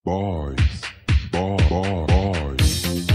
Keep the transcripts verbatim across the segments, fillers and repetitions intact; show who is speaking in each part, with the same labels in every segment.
Speaker 1: Boys, boy, boy, boys.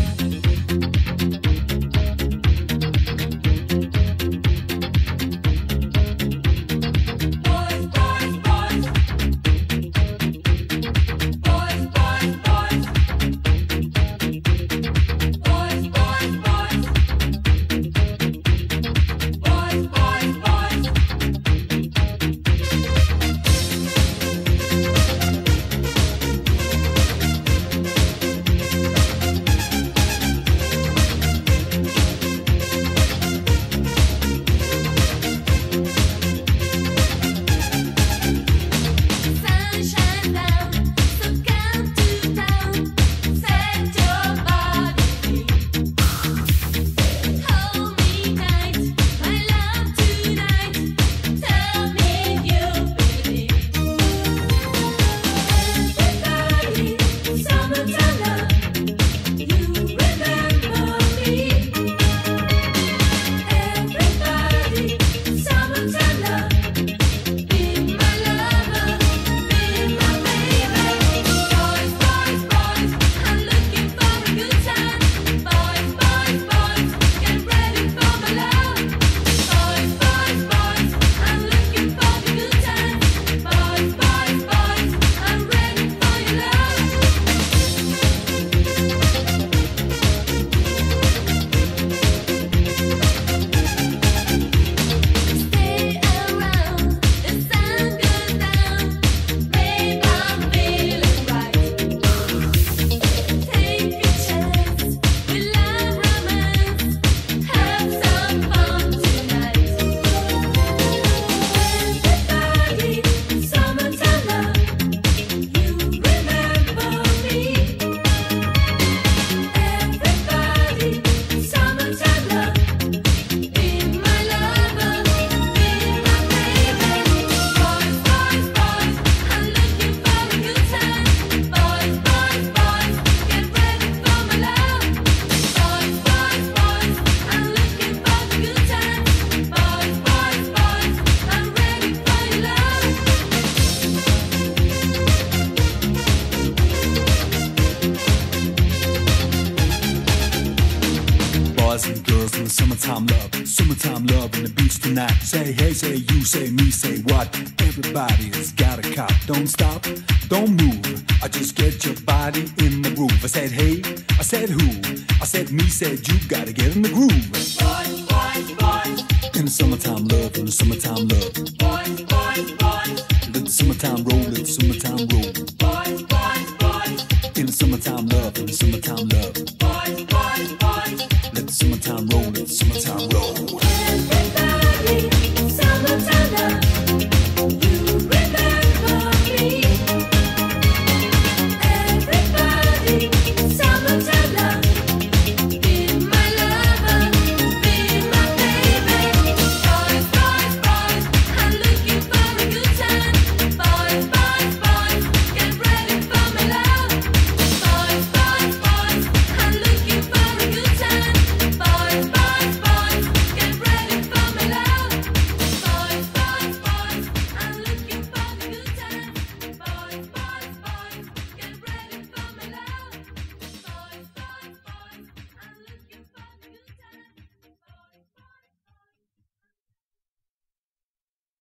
Speaker 2: Say hey, say you, say me, say what? Everybody's got a cop. Don't stop, don't move. I just get your body in the groove. I said hey, I said who? I said me, said you. Gotta get in the groove.
Speaker 3: Boys, boys, boys.
Speaker 2: In the summertime love, in the summertime love.
Speaker 3: Boys, boys, boys.
Speaker 2: Let the summertime roll, let the summertime roll.
Speaker 3: Boys, boys, boys.
Speaker 2: In the summertime love.